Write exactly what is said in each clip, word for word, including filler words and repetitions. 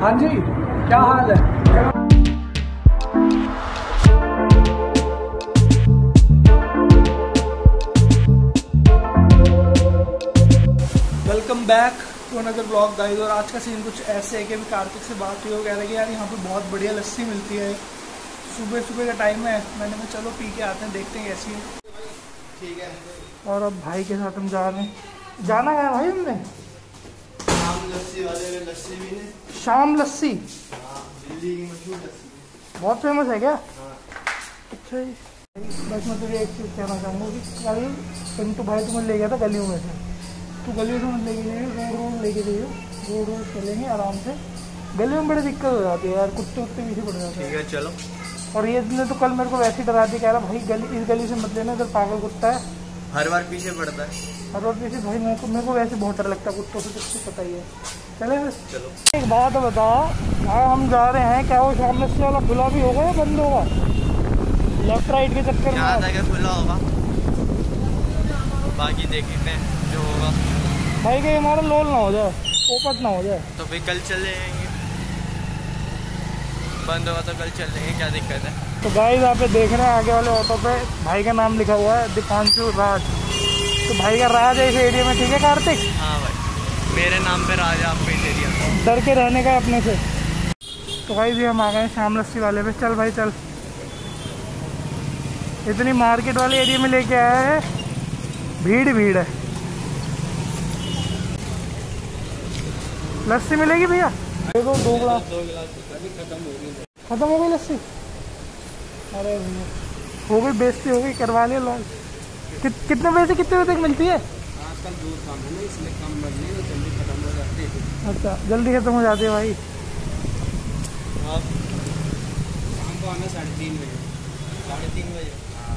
हाँ जी, क्या हाल है? Welcome back to another blog guys. और आज का सीन कुछ ऐसे है कि अभी कार्तिक से बात हुई, वो कह रहे हैं कि यार यहाँ पे बहुत बढ़िया लस्सी मिलती है, सुबह सुबह का टाइम है। मैंने कहा चलो पी के आते हैं, देखते हैं कैसी है। ठीक है। और अब भाई के साथ हम जा रहे हैं, जाना है भाई हमने शाम लस्सी वाले में लस्सी भी नहीं। शाम लस्सी दिल्ली की मशहूर लस्सी, बहुत फेमस है क्या? अच्छा जी। बस मैं तुझे एक चीज़ कहना चाहूँगा कि कल पिंटू भाई तुम्हें ले गया था गलियों में से, तू गलियों से मत लेके जाइए, रोड रोड लेके जाइए, रोड रोड चलेंगे आराम से। गलियों में बड़ी दिक्कत हो जाती है यार, कुत्ते उत्ते पीछे पड़ जाते हैं। ठीक है चलो। और ये ने तो कल मेरे को वैसे ही डरा दिया, कह रहा भाई गली इस गली से मत लेना, इधर पागल कुत्ता है, हर बार पीछे पड़ता है। हर बार पीछे भाई मेरे को मेरे को वैसे बहुत डर लगता है कुत्तों से, तुझको पता ही है। चले चलो। एक बात बता, हाँ हम जा रहे हैं, क्या वो शाम लस्सी वाला खुला भी होगा या बंद होगा? लेफ्ट राइट के चक्कर में आता है कि खुला होगा, बाकी देखते हैं जो होगा। भाई कहीं हमारा लोल ना हो जाए, पोपट ना हो जाए, तो फिर कल चले जाएंगे। बंद होगा तो कल चल लेंगे, क्या दिक्कत है। तो गाइस आप देख रहे हैं आगे वाले ऑटो पे भाई का नाम लिखा हुआ है दीपांशु राज। तो भाई का राज है इस एरिया में, ठीक है कार्तिक? हाँ भाई मेरे नाम पे राज है आपको इस एरिया में, डर के रहने का अपने से। तो भाई भी हम आ गए शाम लस्सी वाले पे, चल भाई चल। इतनी मार्केट वाले एरिया में लेके आया है, भीड़ भीड़ है। लस्सी मिलेगी भैया? देखो दो गिलास दो गिलास खत्म हो गई, खत्म हो गई लस्सी। अरे हो गई, बेइज्जती हो गई, करवा लिया लॉन्च। कि, कितने बजे से कितने बजे तक मिलती है? आजकल दूध कम है ना, इसलिए कम बन रही है, जल्दी खत्म हो जाती है। अच्छा जल्दी खत्म हो जाती है भाई। आप शाम को आना साढ़े तीन बजे, साढ़े तीन बजे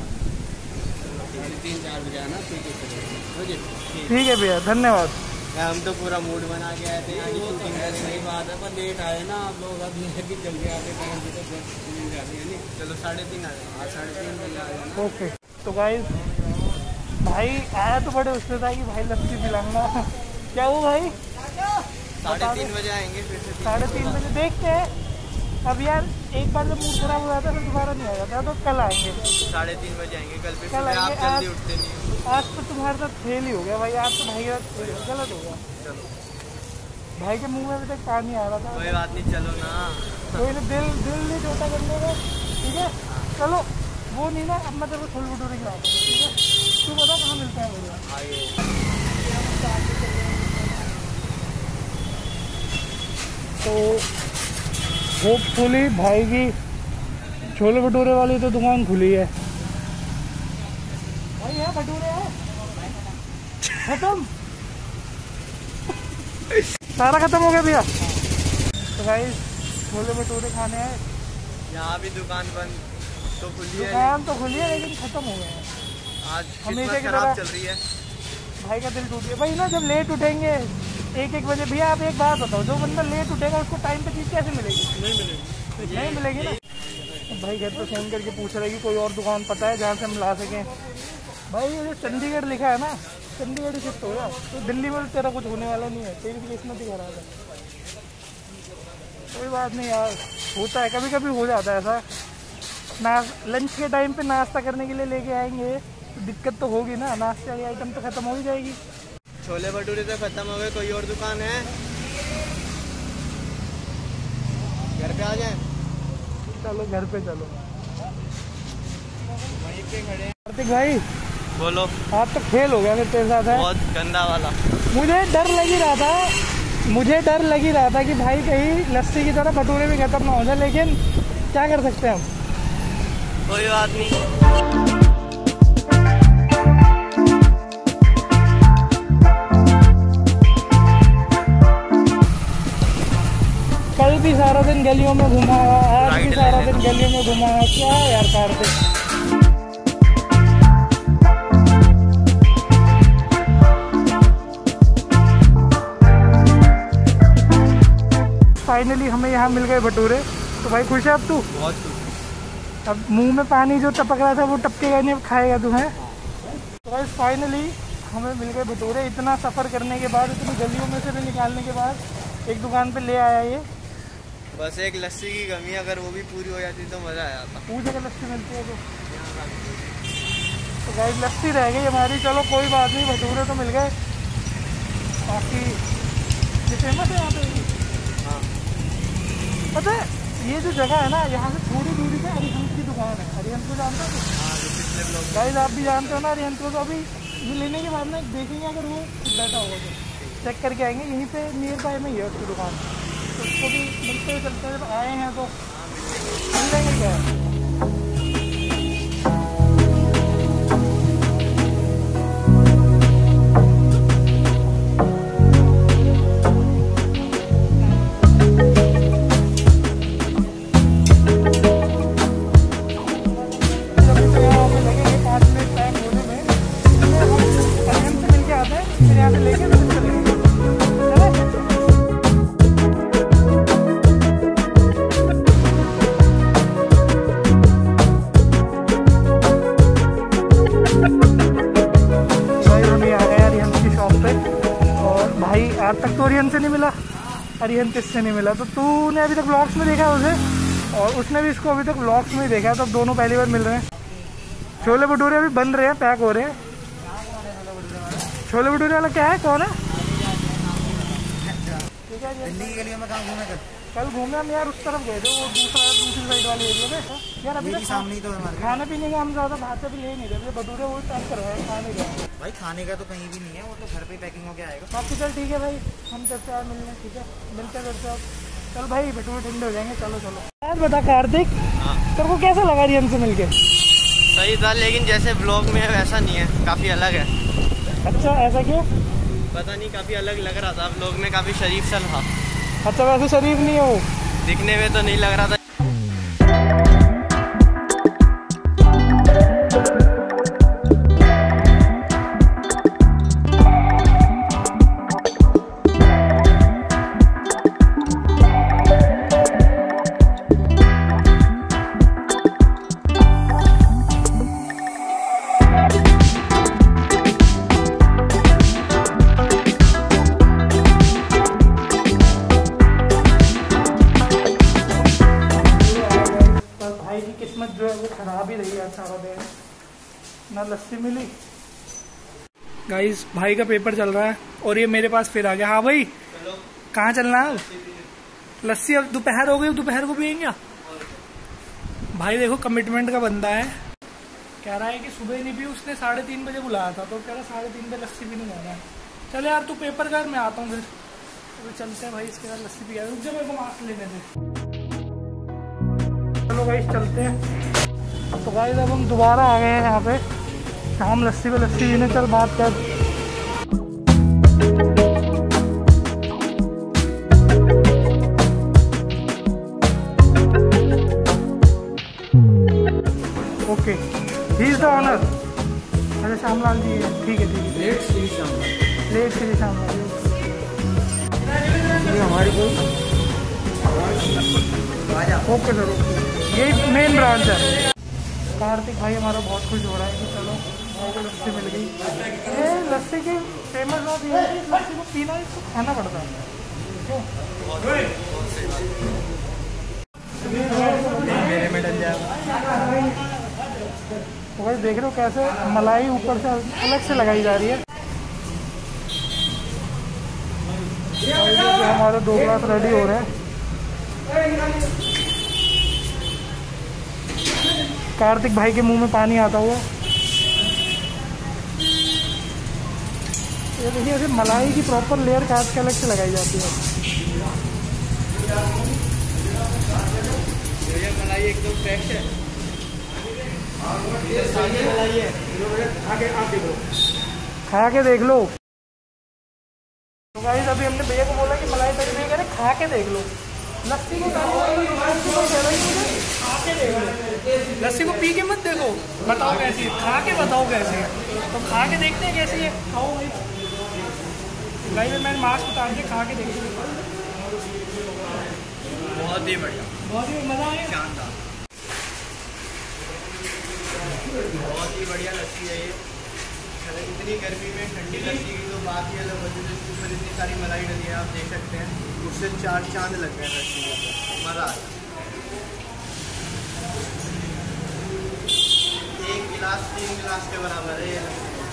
साढ़े तीन चार बजे आना, ठीक है? ठीक है भैया धन्यवाद। हम तो पूरा मूड बना के आए थे यहाँ की शूटिंग है। सही बात है, पर लेट आए ना आप लोग, अब कि जल्दी आते टाइम भी तो मिल जाती है नहीं। चलो साढ़े तीन आ जाए, आज साढ़े तीन बजे आ जाए। ओके। तो गाइस भाई आया तो बड़े उससे था कि भाई लस्सी पिलाऊंगा, क्या वो भाई साढ़े तीन बजे आएंगे, फिर से साढ़े तीन बजे देखते हैं। अब यार एक बार जब मूड खराब हो जाता है तो दोबारा नहीं आ जाता, तो कल आएंगे साढ़े तीन बजे आएंगे कल। फिर कल आप जल्दी उठते नहीं हो। आज तो तुम्हारे साथ फेल ही हो गया भाई, आज तो भाई के साथ गलत हो गया। चलो भाई के मुंह में अभी तक पानी आ रहा था। कोई बात नहीं, चलो ना, कोई ना, दिल दिल नहीं छोटा करने का, ठीक है? चलो वो नहीं ना, अब मैं तेरे को छोले भटूरे खिलाता हूँ, ठीक है? तू बता कहाँ मिलता है मुझे? तो होपफुली भाई की छोले भटूरे वाली तो दुकान खुली है भाई, है भटूरे है खत्म, सारा खत्म हो गया भैया। तो भाई छोले भटूरे खाने हैं, यहाँ भी दुकान बंद तो खुली है, दुकान तो खुली है लेकिन खत्म हो गए हैं। आज हमेशा की तरह चल रही है। भाई का दिल टूट गया भाई ना, जब लेट उठेंगे एक एक बजे। भैया आप एक बात बताओ, जो बंदा लेट उठेगा उसको टाइम पे चीज़ कैसे मिलेगी? नहीं मिलेगी, नहीं मिलेगी ना। भाई घर पे फ़ोन करके पूछ रहे कि कोई और दुकान पता है जहाँ से हम ला सकें। भाई ये जो चंडीगढ़ लिखा है ना, चंडीगढ़ ही शिफ्ट हो गया, तो दिल्ली में तेरा कुछ होने वाला नहीं है, तेरी भी किस्मत ही खराब है। कोई बात नहीं यार, होता है कभी कभी, हो जाता है ऐसा। ना लंच के टाइम पे नाश्ता करने के लिए लेके आएंगे तो दिक्कत तो होगी ना, नाश्ते वाली आइटम तो ख़त्म हो ही जाएगी। छोले भटूरे तो खत्म हो गए, कोई और दुकान है? घर पे आ जाए? चलो घर पे चलो, वहीं पे खड़े हैं। कार्तिक भाई बोलो। आप तो फेल हो गया फिर तेरे साथ है, बहुत गंदा वाला। मुझे डर लग ही रहा था, मुझे डर लग ही रहा था कि भाई कहीं लस्सी की तरह भटूरे भी खत्म ना हो जाए, लेकिन क्या कर सकते हैं हम। कोई बात नहीं। कल भी सारा दिन गलियों में घुमा, आज भी सारा दिन गलियों में घुमा, क्या यार कार्तिक। फाइनली हमें यहाँ मिल गए भटूरे, तो भाई खुश है अब तू? बहुत खुश। अब मुंह में पानी जो टपक रहा था वो टपकेगा नहीं, अब खाएगा तू है। तो भाई फाइनली हमें मिल गए भटूरे। इतना सफ़र करने के बाद, इतनी गलियों में से भी निकालने के बाद एक दुकान पे ले आया ये। बस एक लस्सी की कमी है, अगर वो भी पूरी हो जाती तो मज़ा आ जाता। पूरी जगह लस्सी मिलती है तो तो गाइस लस्सी रह गई हमारी। चलो कोई बात नहीं, भटूरे तो मिल गए। बाकी ये फेमस है यहाँ पे। हाँ पता है ये जो जगह है ना, यहाँ से थोड़ी दूरी पे अरिहंत की दुकान है। अरिहंत को जानते हो? हाँ जो पिछले ब्लॉग गाइस आप भी जानते हो ना अरिहंत को। तो अभी ये लेने के बाद में देखेंगे, अगर वो खुद बैठा होगा तो चेक करके आएंगे। यहीं पे नियर बाय में ही है उसकी दुकान, तो उसको भी मिलते हुए चलते हैं। जब आए हैं तो मिल लेंगे क्या है। आज तक तो अरिहंत से नहीं मिला, अरिहंत इससे नहीं मिला। तो तूने अभी तक व्लॉग्स में देखा है उसे, और उसने भी इसको अभी तक व्लॉग्स में ही देखा है। तो अब दोनों पहली बार मिल रहे हैं। छोले भटूरे अभी बन रहे हैं, पैक हो रहे हैं। छोले भटूरे वाला क्या है, कौन है? दिल्ली की गलियों में कहाँ घूमे कल? कल घूमे हम यार, उस तरफ गए थे, वो दूसरा दूसरी साइड वाले एरिया में यार। अभी तक सामने तो हमारे खाने पीने का हम ज़्यादा बात भी ले नहीं रहे। भटूरे वो पैक करवाए, खाने गए भाई। खाने का तो कहीं भी नहीं है, वो तो घर पे पैकिंग होके आएगा। बाकी चल ठीक है भाई, हम चलते यार मिलने। ठीक है मिलते करते अब। चल भाई भटूरे ठंडे हो जाएंगे। चलो चलो यार बता कार्तिक, तेरे को कैसा लगा अरिहंत से मिलके? सही था, लेकिन जैसे ब्लॉग में है वैसा नहीं है, काफ़ी अलग है। अच्छा ऐसा क्यों? पता नहीं, काफ़ी अलग लग रहा था। ब्लॉग में काफ़ी शरीफ सा था। अच्छा वैसे शरीफ नहीं हो दिखने में तो नहीं लग रहा था। किस्मत जो है वो खराब ही रही है सारा दिन, ना लस्सी मिली। गाइस भाई का पेपर चल रहा है और ये मेरे पास फिर आ गया। हाँ भाई कहाँ चलना है? लस्सी अब दोपहर हो गई, दोपहर को पियेंगे। भाई देखो कमिटमेंट का बंदा है, कह रहा है कि सुबह नहीं पी। उसने साढ़े तीन बजे बुलाया था, तो कह रहा साढ़े तीन बजे लस्सी पीने जाना है। चल यार तू पेपर कर, मैं आता हूँ फिर। तो चलते हैं भाई, इसके बाद लस्सी पी। रुक जा मेरे को मास्क लेने दे। चलो गाइस चलते हैं। तो गाइस अब हम दोबारा आ गए हैं यहाँ पे शाम लस्सी पे लस्सी पीने। चल बात कर। Okay he is the owner. अच्छा श्यामलाल जी, ठीक है ठीक है। लेट श्री श्यामलाल, लेट श्री श्यामलाल हमारी कोई। ओके सर ओके, ये मेन ब्रांच है। कार्तिक भाई हमारा बहुत खुश हो रहा है कि चलो भाई को लस्सी मिल गई। ये लस्सी की फेमस बात ये है कि इस लस्सी को पीना इसको खाना पड़ता है। क्यों? मेरे में डल जाएगा। तो भाई देख रहे हो कैसे मलाई ऊपर से अलग से लगाई जा रही है। हमारे दो ग्लास रेडी हो रहे हैं। कार्तिक भाई के मुंह में पानी आता हुआ। ये देखिए ऐसे मलाई की प्रॉपर लेयर काट के अलग से लगाई जाती है। ये मलाई एकदम फ्रेश है, ये सारी मलाई है। आगे आप देखो, खा के देख लो। तो गाइस अभी हमने भैया को बोला कि मलाई तक नहीं करे, खा के देख लो। लस्सी को खा के देख लो, लस्सी को पी के मत देखो, बताओ कैसी है, खा के बताओ कैसी है। तो खा के देखते हैं कैसी है। खाओ भाई, भाई मैंने मास्क उतार के खा के देखी। बहुत ही बढ़िया, बहुत ही मज़ा आया, शानदार, बहुत ही बढ़िया लस्सी है ये। इतनी गर्मी में ठंडी लस्सी की तो बात ही अलग होती है। इसके ऊपर इतनी सारी मलाई डली है, आप देख सकते हैं, उससे चार चांद लग गए लस्सी के ऊपर। मज़ा आता है। एक गिलास तीन गिलास के बराबर है ये।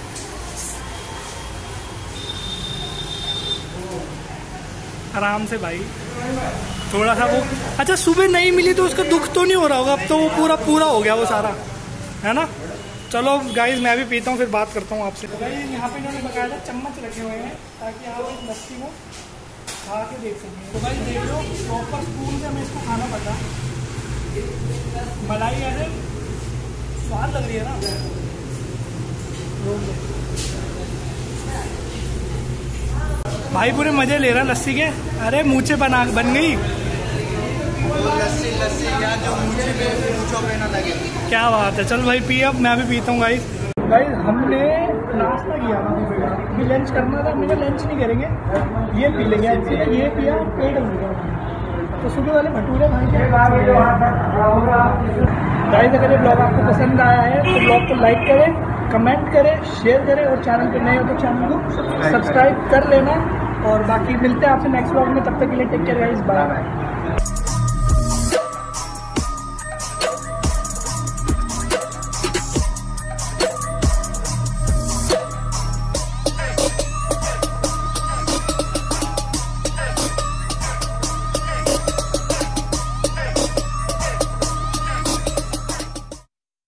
आराम से भाई, थोड़ा सा वो अच्छा सुबह नहीं मिली तो उसका दुख तो नहीं हो रहा होगा, अब तो वो पूरा पूरा हो गया वो सारा, है ना। चलो गाइस मैं भी पीता हूँ, फिर बात करता हूँ आपसे। तो गाइस यहाँ पे इन्होंने बकायदा चम्मच रखे हुए हैं ताकि आप इस लस्सी को खा के देख सकें। तो गाइस देख लो प्रॉपर स्पून से हमें इसको खाना पड़ता। मलाई ऐसे स्वाद लग रही है ना। भाई पूरे मजे ले रहा लस्सी के। अरे मूंछें बना बन गई। लस्सी लस्सी या जो मूंछे पे मूंछों पे ना लगे। क्या बात है। चल भाई पी, अब मैं भी पीता हूँ गाइस। गाइस हमने नाश्ता किया था, अभी लंच करना था, हमने लंच नहीं करेंगे, ये पी लेंगे। एक्चुअली ये पिया पेट भर, तो सुबह वाले भटूरे खाएंगे। गाइस अगर ये ब्लॉग आपको पसंद आया है तो ब्लॉग को लाइक करें, कमेंट करें, शेयर करें और चैनल पर नए हो तो चैनल को सब्सक्राइब कर लेना। और बाकी मिलते हैं आपसे नेक्स्ट ब्लॉग में, तब तक के लिए take care guys, bye bye.